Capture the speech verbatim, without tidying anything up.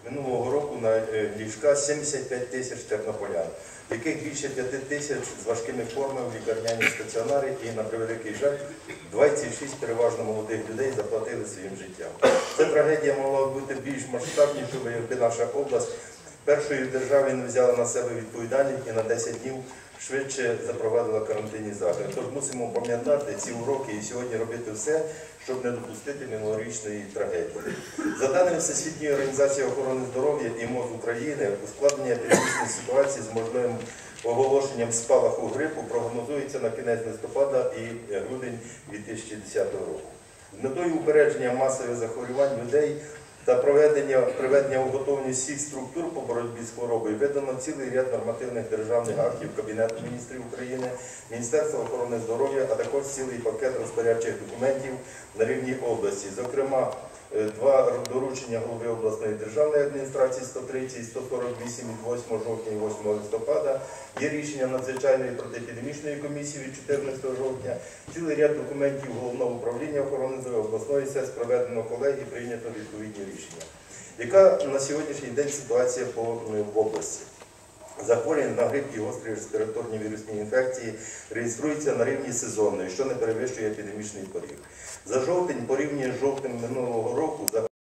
минулого року на ліжка сімдесят п'ять тисяч тернополян, в яких більше п'яти тисяч з важкими формами в лікарняні стаціонарі і, на превеликий жаль, двадцять шість переважно молодих людей заплатили своїм життям. Ця трагедія могла бути більш масштабнішою, якби наша область першою в державі не взяла на себе відповідальність і на десять днів швидше запровадила карантинні заходи. Тож мусимо пам'ятати ці уроки і сьогодні робити все, щоб не допустити минулорічної трагедії. За даними Всесвітньої організації охорони здоров'я і МОЗ України, ускладнення епідемічної ситуації з можливим оголошенням спалаху грипу прогнозується на кінець листопада і грудень дві тисячі десятого року. З метою упередження масових захворювань людей та проведення, приведення у готовність всіх структур по боротьбі з хворобою видано цілий ряд нормативних державних актів Кабінету міністрів України, Міністерства охорони здоров'я, а також цілий пакет розпорядчих документів на рівні області. Зокрема, два доручення голови обласної державної адміністрації сто тридцять і сто сорок вісім від восьмого жовтня і восьмого листопада, є рішення надзвичайної протиепідемічної комісії від чотирнадцятого жовтня, цілий ряд документів Головного управління охорони здоров'я обласної СЕС проведено колегії, прийнято відповідні рішення. Яка на сьогоднішній день ситуація по в області? Захворювання на грип і гострі респіраторні вірусні інфекції реєструються на рівні сезонної, що не перевищує епідемічний поріг. За жовтень, порівняно з жовтнем минулого року,